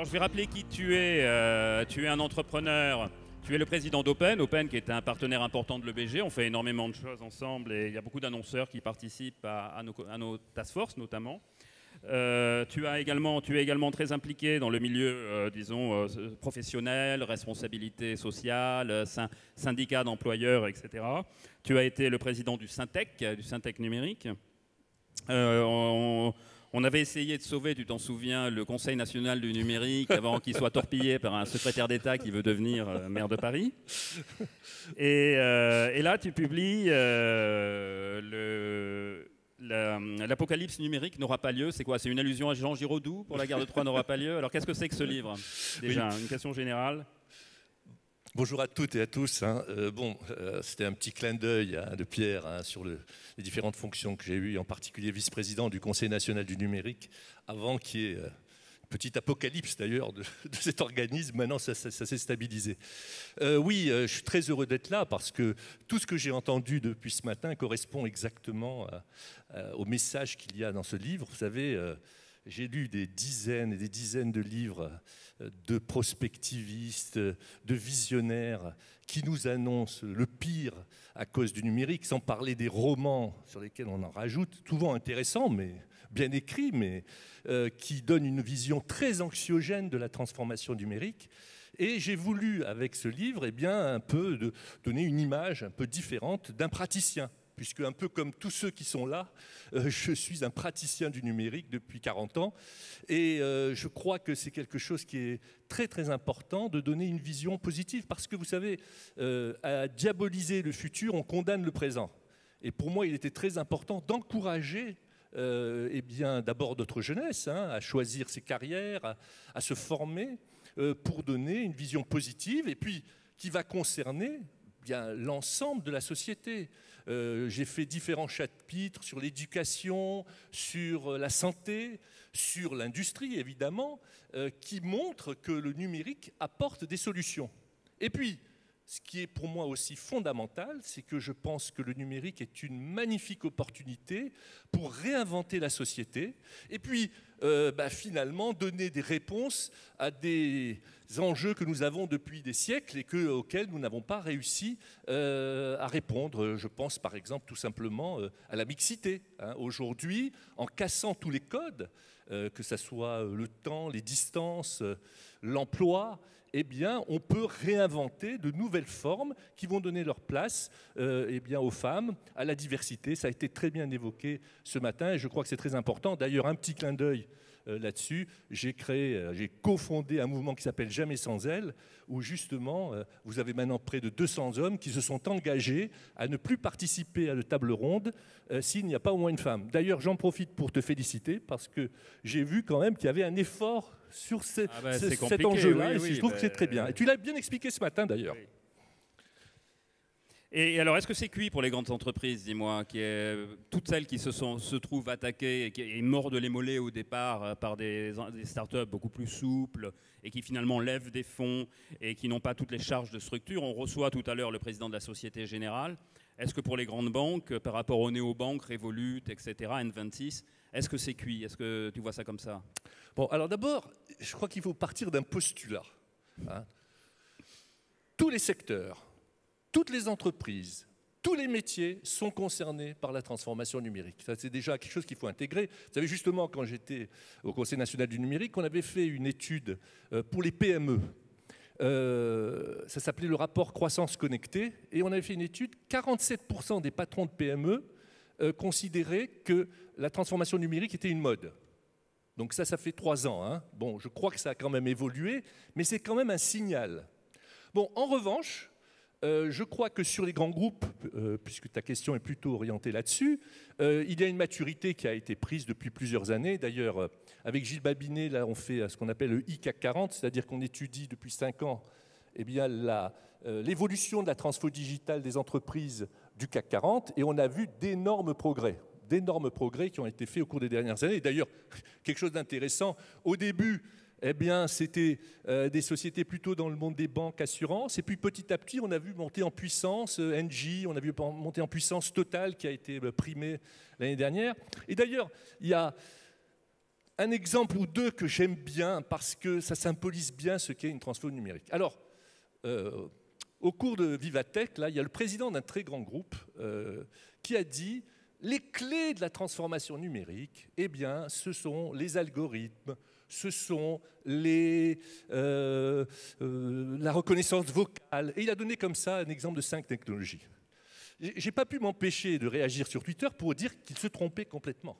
Alors je vais rappeler qui tu es. Tu es un entrepreneur. Tu es le président d'Open, Open qui est un partenaire important de l'EBG. On fait énormément de choses ensemble et il y a beaucoup d'annonceurs qui participent à nos task force notamment. Tu es également très impliqué dans le milieu, professionnel, responsabilité sociale, syndicat d'employeurs, etc. Tu as été le président du Syntec numérique. On avait essayé de sauver, tu t'en souviens, le Conseil national du numérique avant qu'il soit torpillé par un secrétaire d'État qui veut devenir maire de Paris. Et là, tu publies l'apocalypse numérique n'aura pas lieu. C'est quoi? C'est une allusion à Jean Giraudoux pour la guerre de Troie n'aura pas lieu. Alors qu'est-ce que c'est que ce livre? Déjà, une question générale. Bonjour à toutes et à tous. C'était un petit clin d'œil de Pierre sur les différentes fonctions que j'ai eues, en particulier vice-président du Conseil national du numérique, avant qu'il y ait une petite apocalypse d'ailleurs de cet organisme. Maintenant, ça s'est stabilisé. Je suis très heureux d'être là parce que tout ce que j'ai entendu depuis ce matin correspond exactement au message qu'il y a dans ce livre. Vous savez, j'ai lu des dizaines et des dizaines de livres de prospectivistes, de visionnaires qui nous annoncent le pire à cause du numérique, sans parler des romans sur lesquels on en rajoute, souvent intéressants, mais bien écrits, mais qui donnent une vision très anxiogène de la transformation numérique. Et j'ai voulu, avec ce livre, un peu donner une image un peu différente d'un praticien. Puisque un peu comme tous ceux qui sont là, je suis un praticien du numérique depuis 40 ans. Et je crois que c'est quelque chose qui est très très important de donner une vision positive. Parce que vous savez, à diaboliser le futur, on condamne le présent. Et pour moi, il était très important d'encourager d'abord notre jeunesse à choisir ses carrières, à se former pour donner une vision positive et puis qui va concerner l'ensemble de la société. J'ai fait différents chapitres sur l'éducation, sur la santé, sur l'industrie évidemment, qui montrent que le numérique apporte des solutions. Et puis, ce qui est pour moi aussi fondamental, c'est que je pense que le numérique est une magnifique opportunité pour réinventer la société et puis finalement donner des réponses à des enjeux que nous avons depuis des siècles et auxquels nous n'avons pas réussi à répondre. Je pense par exemple tout simplement à la mixité. Aujourd'hui, en cassant tous les codes, que ce soit le temps, les distances, l'emploi, on peut réinventer de nouvelles formes qui vont donner leur place aux femmes, à la diversité. Ça a été très bien évoqué ce matin et je crois que c'est très important. D'ailleurs, un petit clin d'œil là-dessus, j'ai cofondé un mouvement qui s'appelle Jamais sans elle, où justement, vous avez maintenant près de 200 hommes qui se sont engagés à ne plus participer à la table ronde s'il n'y a pas au moins une femme. D'ailleurs, j'en profite pour te féliciter parce que j'ai vu quand même qu'il y avait un effort sur cet enjeu-là, je trouve que c'est très bien. Et tu l'as bien expliqué ce matin d'ailleurs. Oui. Et alors, est-ce que c'est cuit pour les grandes entreprises, dis-moi, toutes celles qui se trouvent attaquées et mordent les mollets au départ par des startups beaucoup plus souples et qui finalement lèvent des fonds et qui n'ont pas toutes les charges de structure? On reçoit tout à l'heure le président de la Société Générale. Est-ce que pour les grandes banques, par rapport aux néobanques, Revolut, etc., N26, est-ce que c'est cuit? Est-ce que tu vois ça comme ça? Bon, alors d'abord, je crois qu'il faut partir d'un postulat. Tous les secteurs, toutes les entreprises, tous les métiers sont concernés par la transformation numérique. Ça, c'est déjà quelque chose qu'il faut intégrer. Vous savez, justement, quand j'étais au Conseil national du numérique, on avait fait une étude pour les PME. Ça s'appelait le rapport Croissance Connectée. Et on avait fait une étude, 47% des patrons de PME considéraient que la transformation numérique était une mode. Donc ça fait 3 ans. Bon, je crois que ça a quand même évolué, mais c'est quand même un signal. Bon, en revanche, je crois que sur les grands groupes, puisque ta question est plutôt orientée là-dessus, il y a une maturité qui a été prise depuis plusieurs années. D'ailleurs, avec Gilles Babinet, là, on fait ce qu'on appelle le ICAC 40, c'est-à-dire qu'on étudie depuis 5 ans l'évolution de la transfo digitale des entreprises du CAC 40, et on a vu d'énormes progrès qui ont été faits au cours des dernières années. D'ailleurs, quelque chose d'intéressant, au début, c'était des sociétés plutôt dans le monde des banques, assurances, et puis petit à petit, on a vu monter en puissance Engie, on a vu monter en puissance Total, qui a été primé l'année dernière. Et d'ailleurs, il y a un exemple ou deux que j'aime bien parce que ça symbolise bien ce qu'est une transfo numérique. Alors, au cours de Vivatech, là, il y a le président d'un très grand groupe qui a dit les clés de la transformation numérique, eh bien, ce sont les algorithmes, ce sont la reconnaissance vocale. Et il a donné comme ça un exemple de 5 technologies. Je n'ai pas pu m'empêcher de réagir sur Twitter pour dire qu'il se trompait complètement.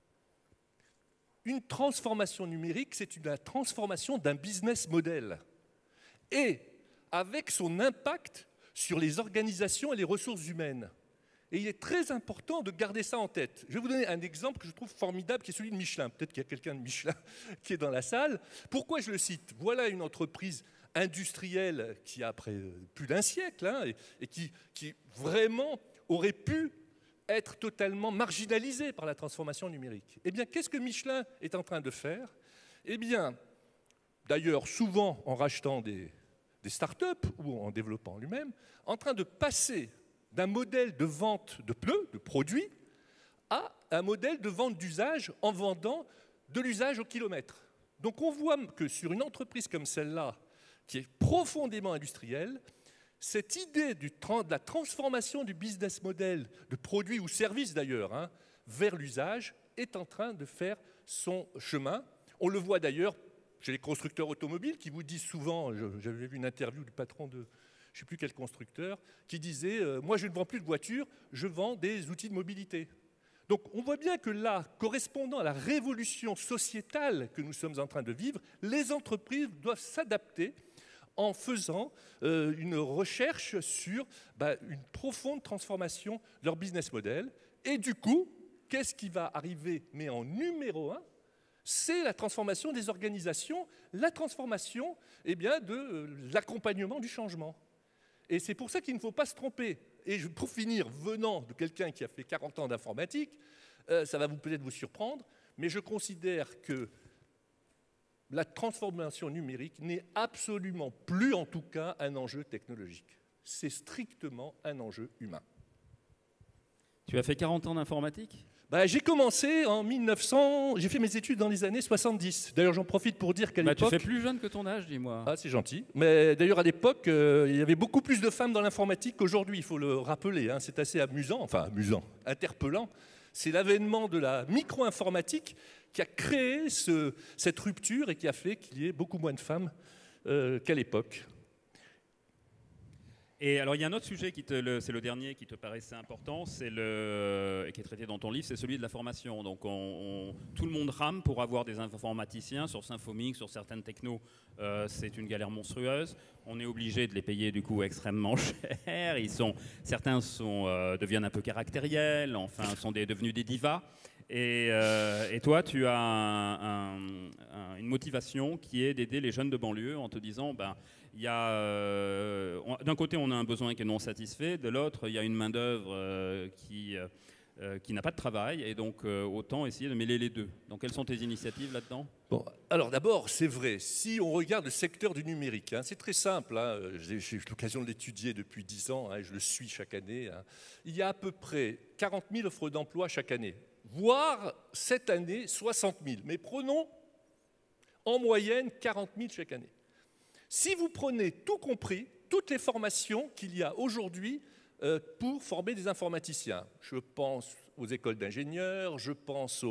Une transformation numérique, c'est la transformation d'un business model. Et avec son impact sur les organisations et les ressources humaines. Et il est très important de garder ça en tête. Je vais vous donner un exemple que je trouve formidable, qui est celui de Michelin. Peut-être qu'il y a quelqu'un de Michelin qui est dans la salle. Pourquoi je le cite? Voilà une entreprise industrielle qui a plus d'un siècle et qui vraiment aurait pu être totalement marginalisée par la transformation numérique. Eh bien, qu'est-ce que Michelin est en train de faire? Eh bien, d'ailleurs, souvent en rachetant des start-up ou en développant lui-même, en train de passer d'un modèle de vente de pneus, de produits, à un modèle de vente d'usage en vendant de l'usage au kilomètre. Donc on voit que sur une entreprise comme celle-là, qui est profondément industrielle, cette idée de la transformation du business model, de produits ou services d'ailleurs, vers l'usage, est en train de faire son chemin. On le voit d'ailleurs chez les constructeurs automobiles qui vous disent souvent, j'avais vu une interview du patron de je ne sais plus quel constructeur, qui disait « Moi, je ne vends plus de voitures, je vends des outils de mobilité ». Donc, on voit bien que là, correspondant à la révolution sociétale que nous sommes en train de vivre, les entreprises doivent s'adapter en faisant une recherche sur une profonde transformation de leur business model. Et du coup, qu'est-ce qui va arriver, mais en numéro 1 ? C'est la transformation des organisations, la transformation de l'accompagnement du changement. Et c'est pour ça qu'il ne faut pas se tromper. Et pour finir, venant de quelqu'un qui a fait 40 ans d'informatique, ça va peut-être vous surprendre, mais je considère que la transformation numérique n'est absolument plus, en tout cas, un enjeu technologique. C'est strictement un enjeu humain. Tu as fait 40 ans d'informatique ? J'ai commencé en 1900, j'ai fait mes études dans les années 70. D'ailleurs, j'en profite pour dire qu'à l'époque... Tu fais plus jeune que ton âge, dis-moi. Ah, c'est gentil. Mais d'ailleurs, à l'époque, il y avait beaucoup plus de femmes dans l'informatique qu'aujourd'hui, il faut le rappeler. C'est assez amusant, interpellant. C'est l'avènement de la micro-informatique qui a créé cette rupture et qui a fait qu'il y ait beaucoup moins de femmes qu'à l'époque. Et alors, il y a un autre sujet, c'est le dernier qui te paraissait important, et qui est traité dans ton livre, c'est celui de la formation. Donc, tout le monde rame pour avoir des informaticiens sur Symfomix, sur certaines technos. C'est une galère monstrueuse. On est obligé de les payer du coup extrêmement cher. Certains deviennent un peu caractériels, enfin, sont devenus des divas. Et toi, tu as une motivation qui est d'aider les jeunes de banlieue en te disant... d'un côté, on a un besoin qui est non satisfait, de l'autre, il y a une main-d'œuvre qui n'a pas de travail, et donc autant essayer de mêler les deux. Donc, quelles sont tes initiatives là-dedans ? Bon, alors d'abord, c'est vrai, si on regarde le secteur du numérique, c'est très simple, j'ai eu l'occasion de l'étudier depuis 10 ans, je le suis chaque année, il y a à peu près 40 000 offres d'emploi chaque année, voire cette année 60 000, mais prenons en moyenne 40 000 chaque année. Si vous prenez tout compris, toutes les formations qu'il y a aujourd'hui pour former des informaticiens, je pense aux écoles d'ingénieurs, je pense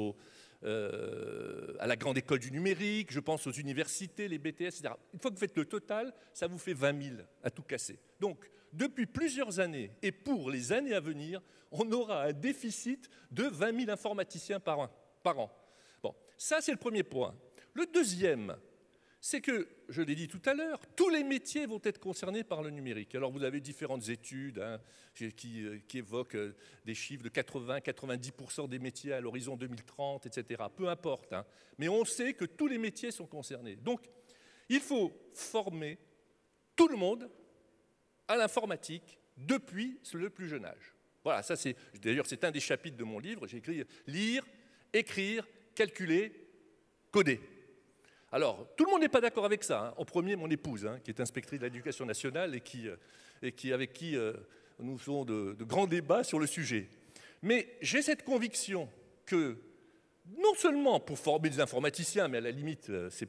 à la grande école du numérique, je pense aux universités, les BTS, etc. Une fois que vous faites le total, ça vous fait 20 000 à tout casser. Donc, depuis plusieurs années et pour les années à venir, on aura un déficit de 20 000 informaticiens par an. Bon, ça c'est le premier point. Le deuxième, c'est que, je l'ai dit tout à l'heure, tous les métiers vont être concernés par le numérique. Alors vous avez différentes études qui évoquent des chiffres de 80-90% des métiers à l'horizon 2030, etc. Peu importe, mais on sait que tous les métiers sont concernés. Donc, il faut former tout le monde à l'informatique depuis le plus jeune âge. Voilà, d'ailleurs c'est un des chapitres de mon livre. J'ai écrit « Lire, écrire, calculer, coder ». Alors, tout le monde n'est pas d'accord avec ça. En premier, mon épouse, qui est inspectrice de l'Éducation nationale et avec qui nous faisons de grands débats sur le sujet. Mais j'ai cette conviction que non seulement pour former des informaticiens, mais à la limite, c'est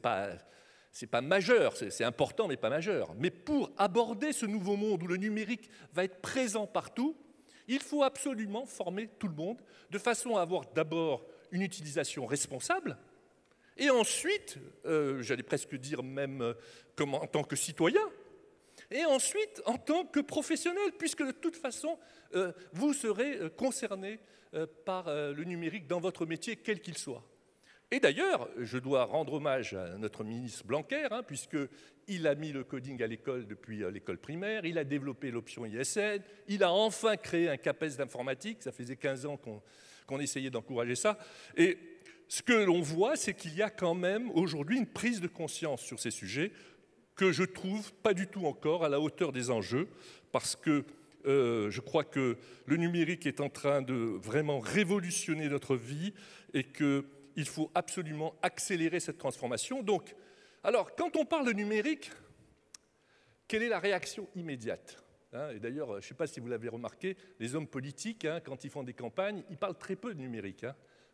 pas majeur, c'est important mais pas majeur, mais pour aborder ce nouveau monde où le numérique va être présent partout, il faut absolument former tout le monde de façon à avoir d'abord une utilisation responsable et ensuite, j'allais presque dire même comme en tant que citoyen, et ensuite en tant que professionnel, puisque de toute façon, vous serez concerné par le numérique dans votre métier, quel qu'il soit. Et d'ailleurs, je dois rendre hommage à notre ministre Blanquer, puisqu'il a mis le coding à l'école depuis l'école primaire, il a développé l'option ISN, il a enfin créé un CAPES d'informatique, ça faisait 15 ans qu'on essayait d'encourager ça. Et ce que l'on voit, c'est qu'il y a quand même aujourd'hui une prise de conscience sur ces sujets que je trouve pas du tout encore à la hauteur des enjeux, parce que je crois que le numérique est en train de vraiment révolutionner notre vie et qu'il faut absolument accélérer cette transformation. Donc, alors, quand on parle de numérique, quelle est la réaction immédiate ? Et d'ailleurs, je ne sais pas si vous l'avez remarqué, les hommes politiques, quand ils font des campagnes, ils parlent très peu de numérique. Pourquoi ?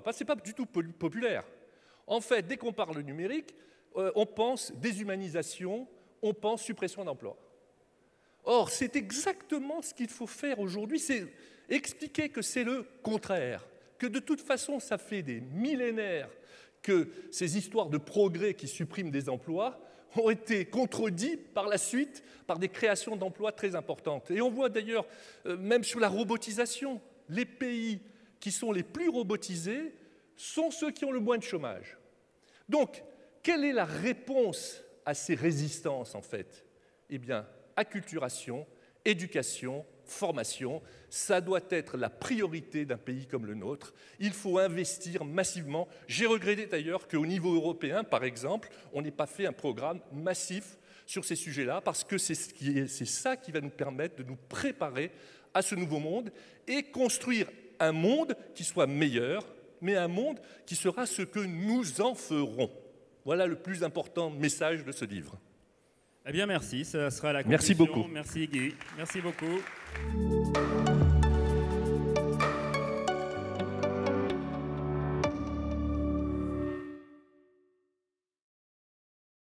Parce que ce n'est pas du tout populaire. En fait, dès qu'on parle de numérique, on pense déshumanisation, on pense suppression d'emplois. Or, c'est exactement ce qu'il faut faire aujourd'hui, c'est expliquer que c'est le contraire, que de toute façon, ça fait des millénaires que ces histoires de progrès qui suppriment des emplois ont été contredites par la suite par des créations d'emplois très importantes. Et on voit d'ailleurs, même sur la robotisation, les pays qui sont les plus robotisés sont ceux qui ont le moins de chômage. Donc, quelle est la réponse à ces résistances, en fait ? Eh bien, acculturation, éducation, formation, ça doit être la priorité d'un pays comme le nôtre. Il faut investir massivement. J'ai regretté d'ailleurs qu'au niveau européen, par exemple, on n'ait pas fait un programme massif sur ces sujets-là, parce que c'est ça qui va nous permettre de nous préparer à ce nouveau monde et construire un monde qui soit meilleur, mais un monde qui sera ce que nous en ferons. Voilà le plus important message de ce livre. Eh bien, merci. Ça sera la conclusion. Merci beaucoup. Merci Guy. Merci beaucoup.